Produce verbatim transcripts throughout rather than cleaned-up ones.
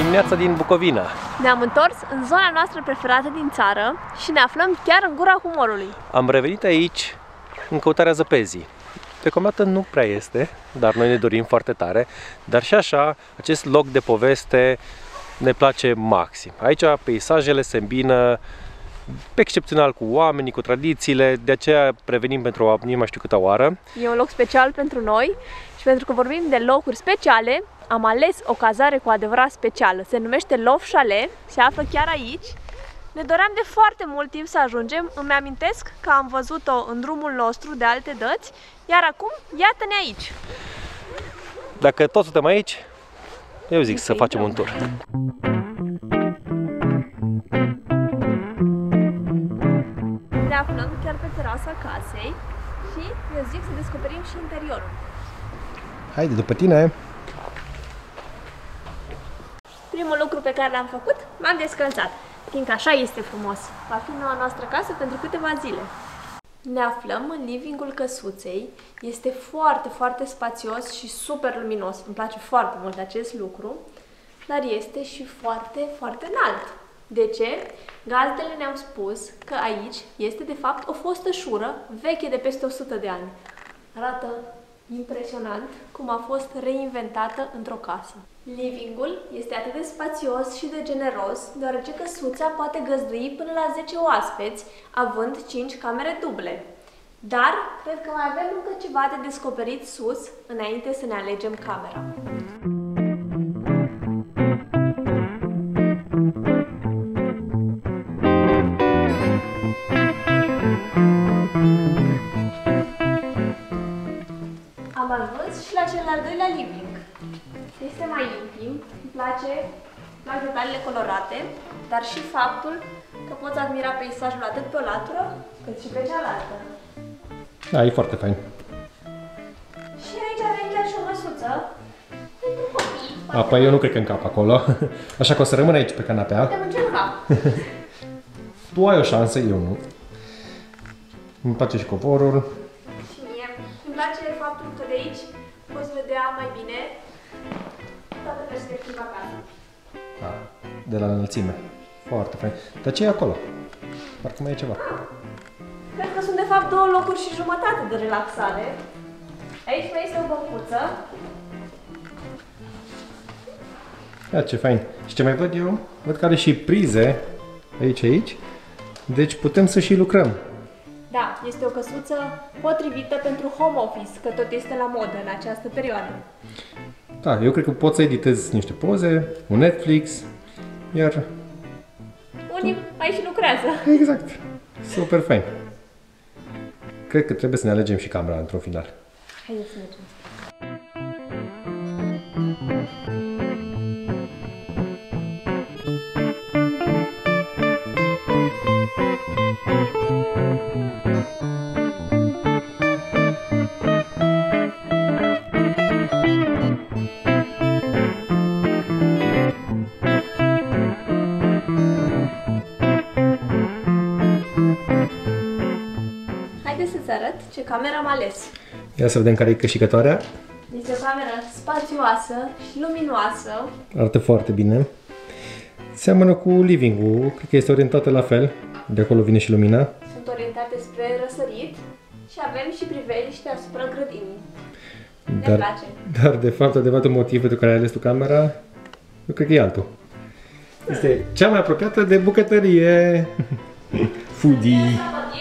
dimineața din Bucovina. Ne-am întors în zona noastră preferată din țară și ne aflăm chiar în gura Humorului. Am revenit aici în căutarea zăpezii. Deocamdată nu prea este, dar noi ne dorim foarte tare. Dar și așa, acest loc de poveste ne place maxim. Aici peisajele se îmbină excepțional cu oamenii, cu tradițiile, de aceea revenim pentru o nu mai știu câta oară. E un loc special pentru noi și pentru că vorbim de locuri speciale, am ales o cazare cu adevărat specială. Se numește Love Chalet, se află chiar aici. Ne doream de foarte mult timp să ajungem, îmi amintesc că am văzut-o în drumul nostru de alte dăți, iar acum iată-ne aici. Dacă toți suntem aici, eu zic să facem un tur. Ne aflăm chiar pe terasa casei și eu zic să descoperim și interiorul. Haide, după tine! Primul lucru pe care l-am făcut, m-am descălțat, fiindcă așa este frumos. Va fi noua noastră casă pentru câteva zile. Ne aflăm în livingul căsuței. Este foarte, foarte spațios și super luminos. Îmi place foarte mult acest lucru, dar este și foarte, foarte înalt. De ce? Gazdele ne-au spus că aici este de fapt o fostășură veche de peste o sută de ani. Arată impresionant cum a fost reinventată într-o casă. Livingul este atât de spațios și de generos, deoarece căsuța poate găzdui până la zece oaspeți, având cinci camere duble. Dar cred că mai avem încă ceva de descoperit sus, înainte să ne alegem camera. Am ajuns și la cel al doilea living. Este mai intim, îmi place, îmi plac detaliile colorate, dar și faptul că poți admira peisajul atât pe o latură, cât și pe cealaltă. Da, e foarte fain. Și aici avem chiar și o măsuță pentru copii. A, păi eu nu cred că încap acolo, așa că o să rămân aici pe canapea. Putem încerca. Tu ai o șansă, eu nu. Îmi place și covorul. Și mie. Îmi place faptul că de aici poți vedea mai bine toată perspectiva casei. Da, de la înălțime. Foarte fain. Dar ce e acolo? Parcă mai e ceva. Cred că sunt de fapt două locuri și jumătate de relaxare. Aici mai este o băncuță. Ia ce fain. Și ce mai văd eu? Văd că are și prize aici, aici. Deci putem să și lucrăm. Da, este o căsuță potrivită pentru home office, că tot este la modă în această perioadă. Da, eu cred că pot să editez niște poze, un Netflix, iar... Unii aici lucrează. Exact. Super fain. Cred că trebuie să ne alegem și camera într-un final. Haideți să mergem. Haideți să-ți arăt ce cameră am ales. Ia să vedem care e câștigătoarea. Este o cameră spațioasă și luminoasă. Arată foarte bine. Seamănă cu living-ul, cred că este orientată la fel. De acolo vine și lumina. Sunt orientate spre răsărit și avem și priveliște asupra grădinii. Ne Dar, place. dar de fapt, adevăratul motiv pentru care ai ales tu camera, eu cred că e altul. Este cea mai apropiată de bucătărie. Foodie.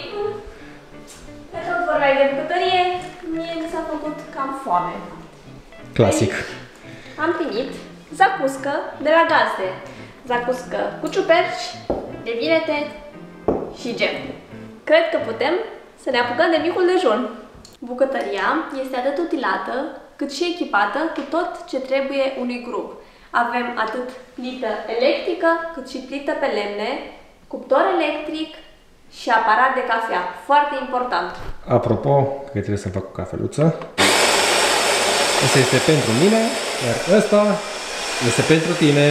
Pe tot vorbeai de bucătărie, mie mi s-a făcut cam foame. Clasic. Aici am primit zacuscă de la gazde. Zacuscă cu ciuperci, de vinete și gem. Cred că putem să ne apucăm de micul dejun. Bucătăria este atât utilată cât și echipată cu tot ce trebuie unui grup. Avem atât plită electrică cât și plită pe lemne, cuptor electric și aparat de cafea. Foarte important. Apropo, că trebuie să fac o cafeluță. Asta este pentru mine, iar ăsta este pentru tine.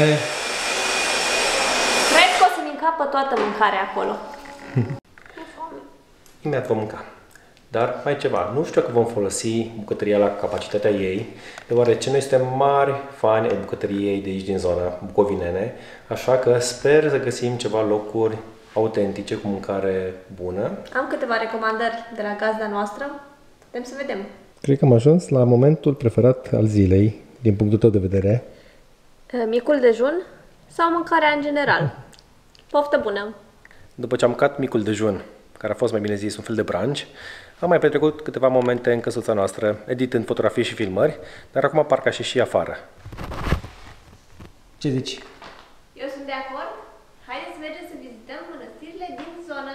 Cred că o să-mi încapă toată mâncarea acolo. Imediat vom mânca. Dar mai ceva, nu știu dacă vom folosi bucătăria la capacitatea ei, deoarece noi suntem mari fani ai bucătăriei de aici din zona bucovinene, așa că sper să găsim ceva locuri autentice cu mâncare bună. Am câteva recomandări de la gazda noastră. Putem să vedem. Cred că am ajuns la momentul preferat al zilei, din punctul tău de vedere. Micul dejun sau mâncarea în general? Poftă bună! După ce am mâncat micul dejun, care a fost, mai bine zis, un fel de brunch, am mai petrecut câteva momente în căsuța noastră, editând fotografii și filmări, dar acum parcă și și afară. Ce zici? Eu sunt de acord. Haideți să mergem să vizităm mănăstirile din zonă.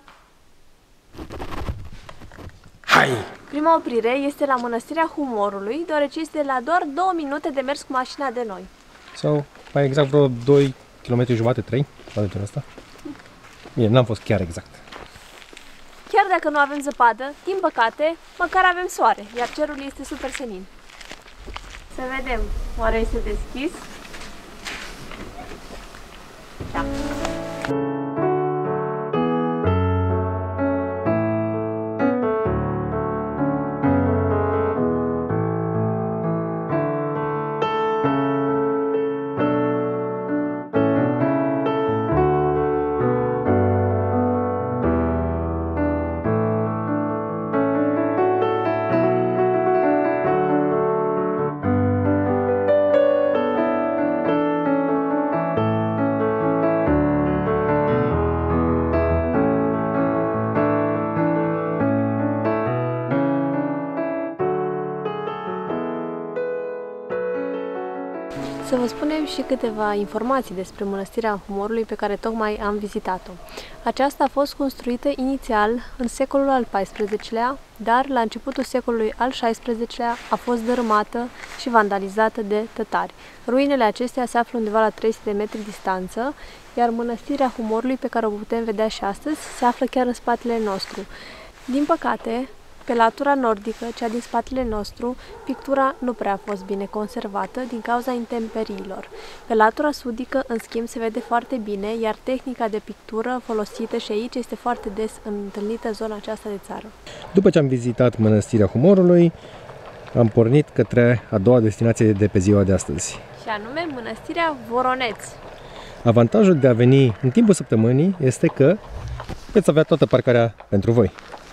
Hai! Prima oprire este la Mănăstirea Humorului, deoarece este la doar două minute de mers cu mașina de noi. Sau mai exact vreo doi kilometri jumate, trei, la de genul ăsta. Bine, n-am fost chiar exact. Chiar dacă nu avem zăpadă, din păcate, măcar avem soare, iar cerul este super senin. Să vedem, oare este deschis? Da. Să vă spunem și câteva informații despre Mănăstirea Humorului pe care tocmai am vizitat-o. Aceasta a fost construită inițial în secolul al paisprezecelea, dar la începutul secolului al șaisprezecelea a fost dărâmată și vandalizată de tătari. Ruinele acestea se află undeva la trei sute de metri distanță, iar Mănăstirea Humorului, pe care o putem vedea și astăzi, se află chiar în spatele nostru. Din păcate, pe latura nordică, cea din spatele nostru, pictura nu prea a fost bine conservată din cauza intemperiilor. Pe latura sudică, în schimb, se vede foarte bine, iar tehnica de pictură folosită și aici este foarte des întâlnită în zona aceasta de țară. După ce am vizitat Mănăstirea Humorului, am pornit către a doua destinație de pe ziua de astăzi. Și anume Mănăstirea Voroneț. Avantajul de a veni în timpul săptămânii este că veți avea toată parcarea pentru voi.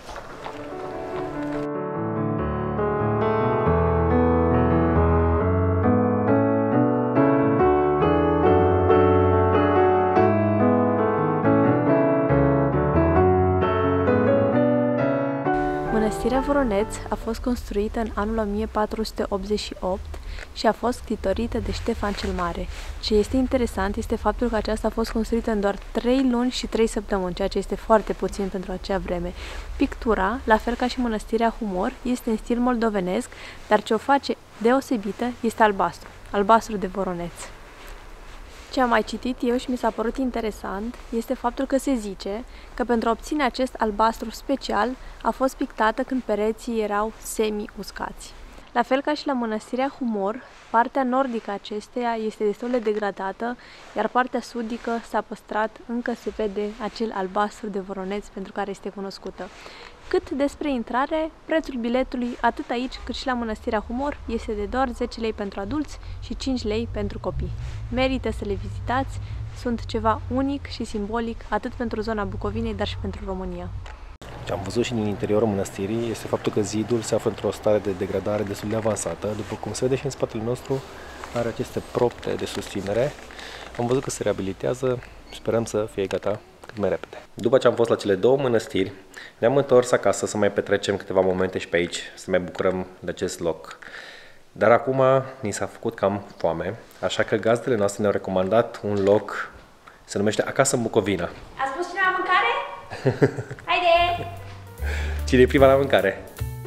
Mănăstirea Voroneț a fost construită în anul o mie patru sute optzeci și opt și a fost ctitorită de Ștefan cel Mare. Ce este interesant este faptul că aceasta a fost construită în doar trei luni și trei săptămâni, ceea ce este foarte puțin pentru acea vreme. Pictura, la fel ca și Mănăstirea Humor, este în stil moldovenesc, dar ce o face deosebită este albastru, albastru de Voroneț. Ce am mai citit eu și mi s-a părut interesant este faptul că se zice că pentru a obține acest albastru special a fost pictată când pereții erau semi-uscați. La fel ca și la Mănăstirea Humor, partea nordică acesteia este destul de degradată, iar partea sudică s-a păstrat, încă se vede acel albastru de Voroneț pentru care este cunoscută. Cât despre intrare, prețul biletului atât aici cât și la Mănăstirea Humor este de doar zece lei pentru adulți și cinci lei pentru copii. Merită să le vizitați, sunt ceva unic și simbolic atât pentru zona Bucovinei, dar și pentru România. Ce am văzut și din interiorul mănăstirii este faptul că zidul se află într-o stare de degradare destul de avansată, după cum se vede și în spatele nostru are aceste propte de susținere. Am văzut că se reabilitează, sperăm să fie gata cât mai repede. După ce am fost la cele două mănăstiri, ne-am întors acasă să mai petrecem câteva momente și pe aici, să mai bucurăm de acest loc. Dar acum ni s-a făcut cam foame, așa că gazdele noastre ne-au recomandat un loc, se numește Acasă în Bucovina. A spus cineva mâncare? Haide! Cine e prima la mâncare?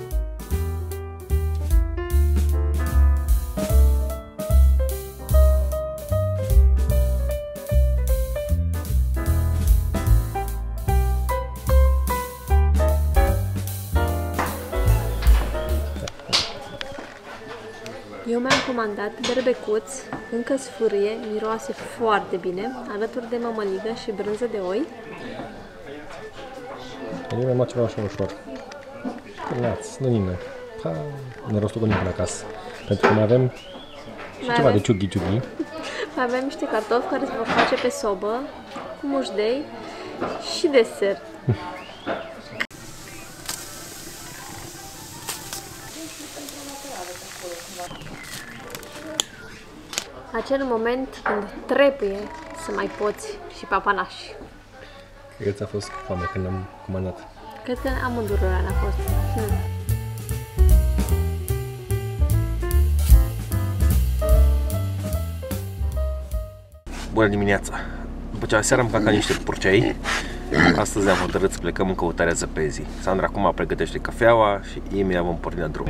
Eu mi-am comandat berbecuț, încă sfârâie, miroase foarte bine, alături de mămăligă și brânză de oi. Eu mi-am luat ceva așa ușor. Nați, nu nină. Ha, ne rostogolim până acasă. Pentru că mai avem și Mai ceva avem. de ciughi-ciughi. Mai avem niște cartofi care se vor face pe sobă, cu mușdei și desert. Acel moment când trebuie să mai poți și papanași. Cred că ți-a fost foame când am comandat. Cred că amândurora ne-a fost. Hmm. Bună dimineața! După ce aseară am mâncat niște purcei, astăzi ne-am hotărât să plecăm în căutarea zăpezii. Sandra acum pregătește cafeaua și imediat vom porni la drum.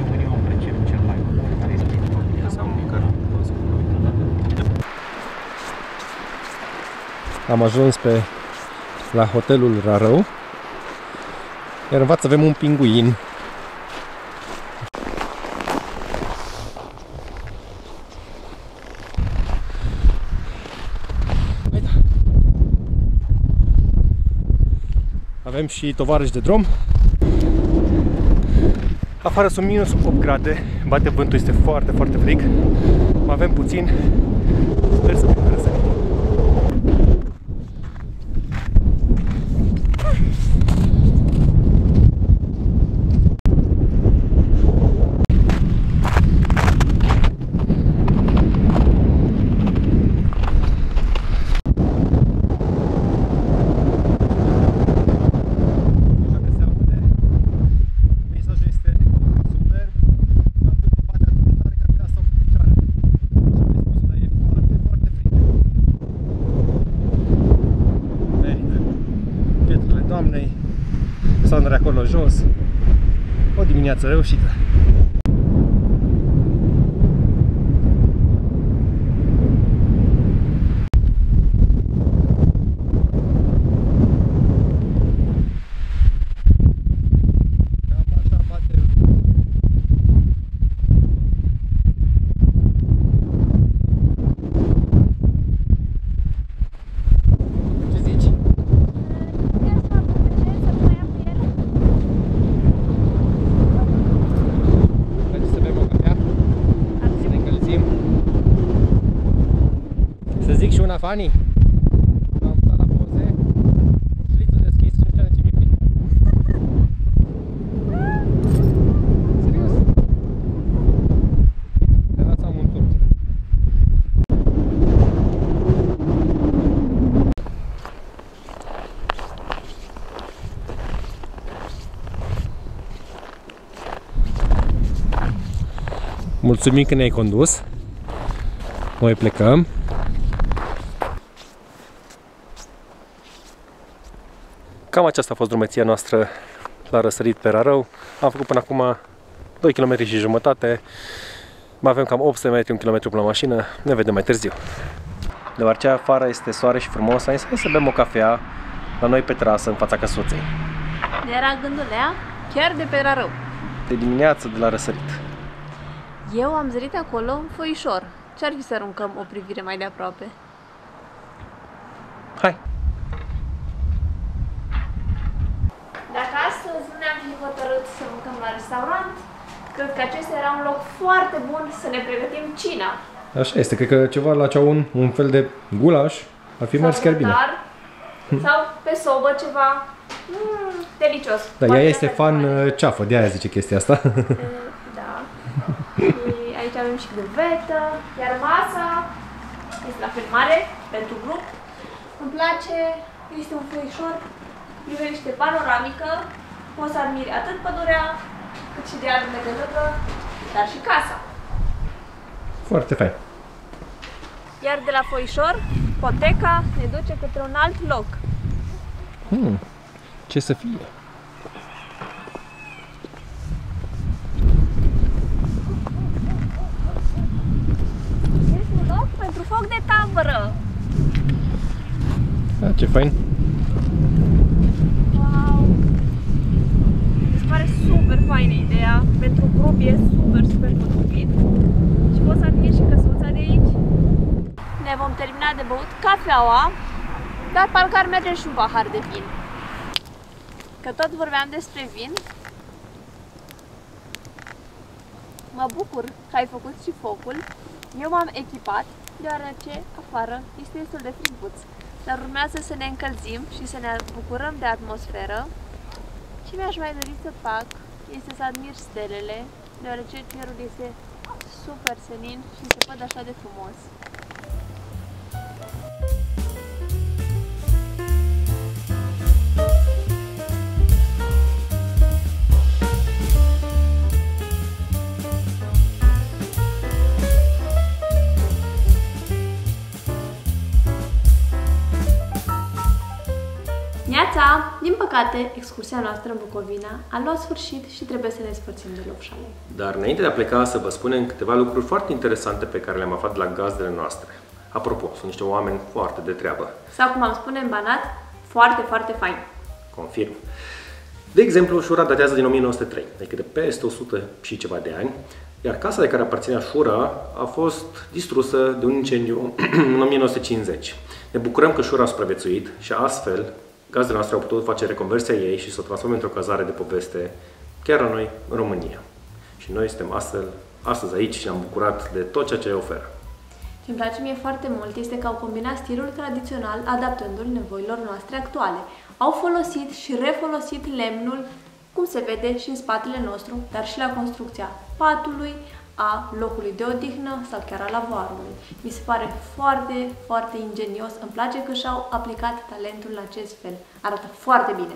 Am ajuns pe la hotelul Rarău, iar în față avem un pinguin. Avem și tovarăși de drum. Afară sunt minus opt grade, bate vântul, este foarte, foarte frig. Mai avem puțin. Sper să fim răsărit. Doamnei, Sandra acolo jos. O dimineață reușită. Cam așa bate. Ce zici? Și una Fani. Am stat la poze, ursulițul deschis și nu știu de ce mi-e frică. Serios? De data am un turc. Mulțumim că ne-ai condus. Noi plecăm. Cam aceasta a fost drumeția noastră la răsărit pe Rarău. Am făcut până acum doi kilometri și jumătate. Mai avem cam opt sute metri, un kilometru până la mașină. Ne vedem mai târziu. Deoarece afară este soare și frumos, am zis să bem o cafea la noi pe terasă, în fața căsuței. Era gândul ea chiar de pe Rarău. De dimineață, de la răsărit. Eu am zărit acolo un foișor. Ce-ar fi să aruncăm o privire mai de aproape? Hai! Dacă astăzi nu ne-am fi hotărât să mâncăm la restaurant, cred că acesta era un loc foarte bun să ne pregătim cina. Așa este, cred că ceva la ceaun, un fel de gulaș, ar fi mers chiar bine. Sau pe sobă ceva mm, delicios. Da, ea este fan ceafă, de aia zice chestia asta. Da. Și aici avem și gâvetă, iar masa este la fel mare pentru grup. Îmi place, este un foișor, privește panoramică, poți să admiri atât pădurea, cât și dealurile de lângă, dar și casa. Foarte fain. Iar de la foișor, poteca ne duce către un alt loc. Hmm, ce să fie? Este un loc pentru foc de tabără. Ah, ce fain. Wow! Mi se pare super faină ideea. Pentru grup e super, super potrivit. Și poți să admiri și căsuța de aici. Ne vom termina de băut cafeaua, dar parcă ar merge și un pahar de vin. Că tot vorbeam despre vin, Mă bucur că ai făcut și focul. Eu m-am echipat, deoarece afară este destul de friguț. Dar urmează să ne încălzim și să ne bucurăm de atmosferă. Ce mi-aș mai dori să fac este să admir stelele, deoarece cerul este super senin și se văd așa de frumos. Neața! Din păcate, excursia noastră în Bucovina a luat sfârșit și trebuie să ne spărțim de Love Chalet. Dar înainte de a pleca să vă spunem câteva lucruri foarte interesante pe care le-am aflat de la gazdele noastre. Apropo, sunt niște oameni foarte de treabă. Sau cum am spune în Banat, foarte, foarte fain. Confirm. De exemplu, Șura datează din o mie nouă sute trei, adică de peste o sută și ceva de ani, iar casa de care aparținea Șura a fost distrusă de un incendiu în o mie nouă sute cincizeci. Ne bucurăm că Șura a supraviețuit și astfel gazdele noastre au putut face reconversia ei și să o transforme într-o cazare de poveste chiar la noi, în România. Și noi suntem astfel, astăzi aici și ne-am bucurat de tot ceea ce oferă. Ce îmi place mie foarte mult este că au combinat stilul tradițional adaptându-l nevoilor noastre actuale. Au folosit și refolosit lemnul, cum se vede și în spatele nostru, dar și la construcția patului, a locului de odihnă sau chiar a lavoarului. Mi se pare foarte, foarte ingenios. Îmi place că și-au aplicat talentul în acest fel. Arată foarte bine.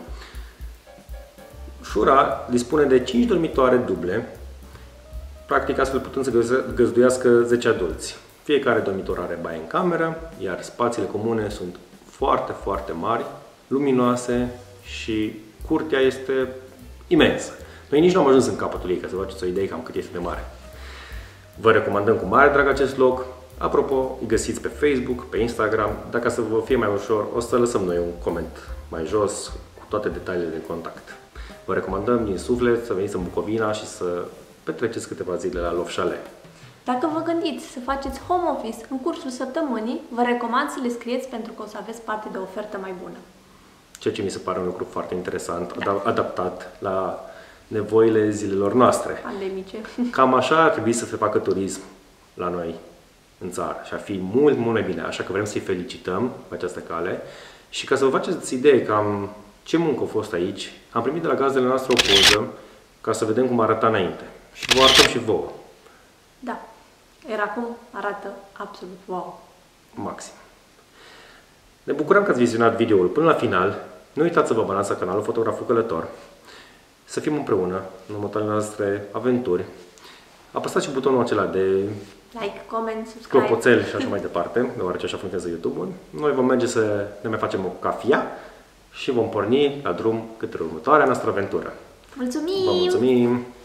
Șura dispune de cinci dormitoare duble, practic astfel putând să găzduiască zece adulți. Fiecare dormitor are baie în cameră, iar spațiile comune sunt foarte, foarte mari, luminoase și curtea este imensă. Noi nici nu am ajuns în capătul ei, ca să vă faceți o idee cam cât este de mare. Vă recomandăm cu mare drag acest loc. Apropo, îi găsiți pe Facebook, pe Instagram. Dacă să vă fie mai ușor, o să lăsăm noi un coment mai jos cu toate detaliile de contact. Vă recomandăm din suflet să veniți în Bucovina și să petreceți câteva zile la Love Chalet. Dacă vă gândiți să faceți home office în cursul săptămânii, vă recomand să le scrieți pentru că o să aveți parte de o ofertă mai bună. Ceea ce mi se pare un lucru foarte interesant, da. adaptat la nevoile zilelor noastre. Pandemice. Cam așa ar trebui să se facă turism la noi în țară și ar fi mult, mult mai bine. Așa că vrem să-i felicităm pe această cale și ca să vă faceți idee cam ce muncă a fost aici, am primit de la gazdele noastre o poză ca să vedem cum arăta înainte și vă arătăm și vouă. Da, iar acum arată absolut wow. Maxim. Ne bucurăm că ați vizionat videoul până la final. Nu uitați să vă abonați la canalul Fotograful Călător. Să fim împreună în următoarele noastre aventuri. Apăsați și butonul acela de like, comment, subscribe, clopoțel și așa mai departe, deoarece așa funcționează YouTube-ul. Noi vom merge să ne mai facem o cafea și vom porni la drum către următoarea noastră aventură. Mulțumim! Vă mulțumim!